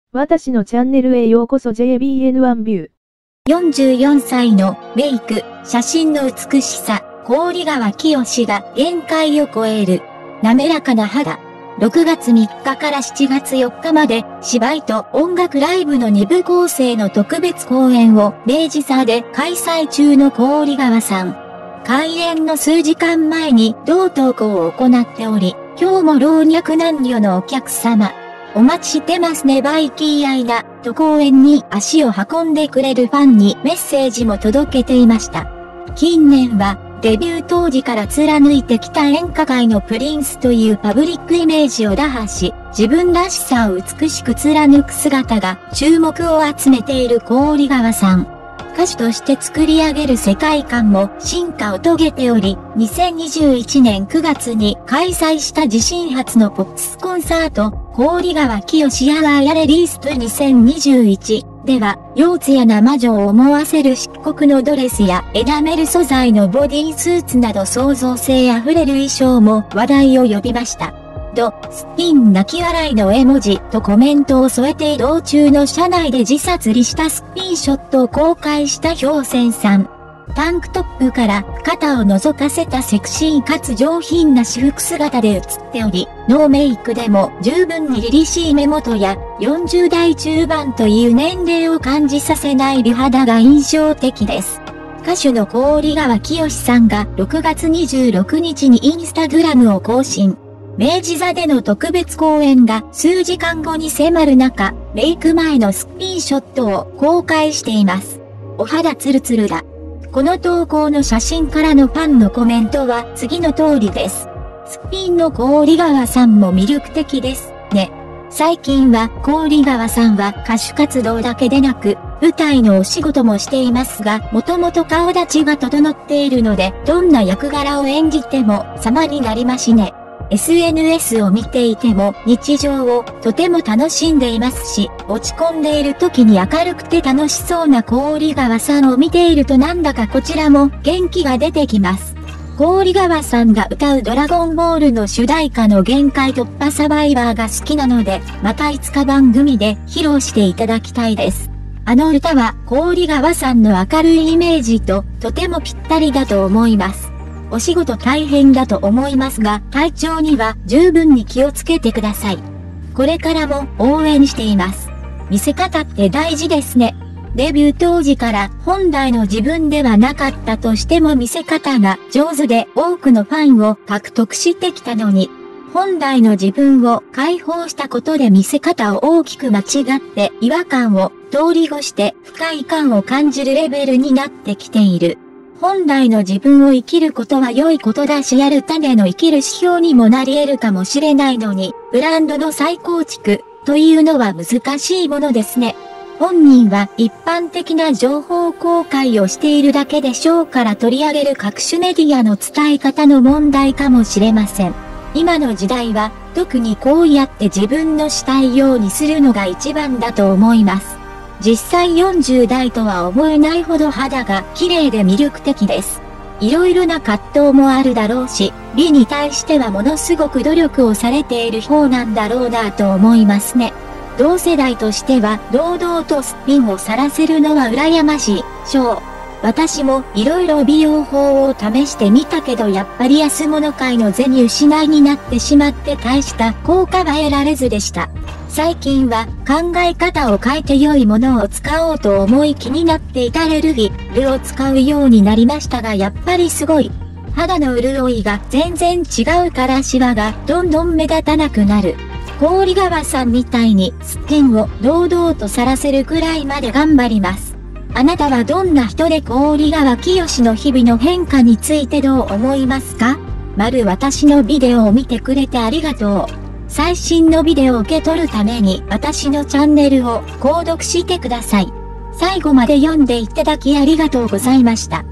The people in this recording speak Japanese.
私のチャンネルへようこそ JBN1 ビュー。 44歳のメイク、写真の美しさ、郡川清が限界を超える。滑らかな肌。6月3日から7月4日まで、芝居と音楽ライブの2部構成の特別公演を明治座で開催中の郡川さん。開演の数時間前に同投稿を行っており、今日も老若男女のお客様、お待ちしてますねバイキーアイナ、と公演に足を運んでくれるファンにメッセージも届けていました。近年は、デビュー当時から貫いてきた演歌界のプリンスというパブリックイメージを打破し、自分らしさを美しく貫く姿が注目を集めている郡川さん。歌手として作り上げる世界観も進化を遂げており、2021年9月に開催した自身初のポップスコンサート、郡川清アワーやレディースプ2021では、幼艶な魔女を思わせる漆黒のドレスやエナメル素材のボディースーツなど創造性あふれる衣装も話題を呼びました。スピン泣き笑いの絵文字とコメントを添えて移動中の車内で自殺りしたスピンショットを公開した氷泉さん。タンクトップから肩を覗かせたセクシーかつ上品な私服姿で写っており、ノーメイクでも十分に凛々しい目元や40代中盤という年齢を感じさせない美肌が印象的です。歌手の郡川清さんが6月26日にインスタグラムを更新。明治座での特別公演が数時間後に迫る中、メイク前のスピンショットを公開しています。お肌ツルツルだ。この投稿の写真からのファンのコメントは次の通りです。スピンの郡川さんも魅力的ですね。最近は郡川さんは歌手活動だけでなく、舞台のお仕事もしていますが、もともと顔立ちが整っているので、どんな役柄を演じても様になりますね。SNS を見ていても日常をとても楽しんでいますし、落ち込んでいる時に明るくて楽しそうな郡川さんを見ているとなんだかこちらも元気が出てきます。郡川さんが歌うドラゴンボールの主題歌の限界突破サバイバーが好きなので、またいつか番組で披露していただきたいです。あの歌は郡川さんの明るいイメージととてもぴったりだと思います。お仕事大変だと思いますが、体調には十分に気をつけてください。これからも応援しています。見せ方って大事ですね。デビュー当時から本来の自分ではなかったとしても見せ方が上手で多くのファンを獲得してきたのに、本来の自分を解放したことで見せ方を大きく間違って違和感を通り越して不快感を感じるレベルになってきている。本来の自分を生きることは良いことだし、やる種の生きる指標にもなり得るかもしれないのに、ブランドの再構築というのは難しいものですね。本人は一般的な情報公開をしているだけでしょうから取り上げる各種メディアの伝え方の問題かもしれません。今の時代は特にこうやって自分のしたいようにするのが一番だと思います。実際40代とは思えないほど肌が綺麗で魅力的です。いろいろな葛藤もあるだろうし、美に対してはものすごく努力をされている方なんだろうなと思いますね。同世代としては堂々とスピンを晒せるのは羨ましい。私もいろいろ美容法を試してみたけどやっぱり安物買いの銭失いになってしまって大した効果は得られずでした。最近は考え方を変えて良いものを使おうと思い気になっていたレルフィルを使うようになりましたがやっぱりすごい。肌の潤いが全然違うからシワがどんどん目立たなくなる。郡川さんみたいにスピンを堂々と晒せるくらいまで頑張ります。あなたはどんな人で郡川清の日々の変化についてどう思いますか？私のビデオを見てくれてありがとう。最新のビデオを受け取るために私のチャンネルを購読してください。最後まで読んでいただきありがとうございました。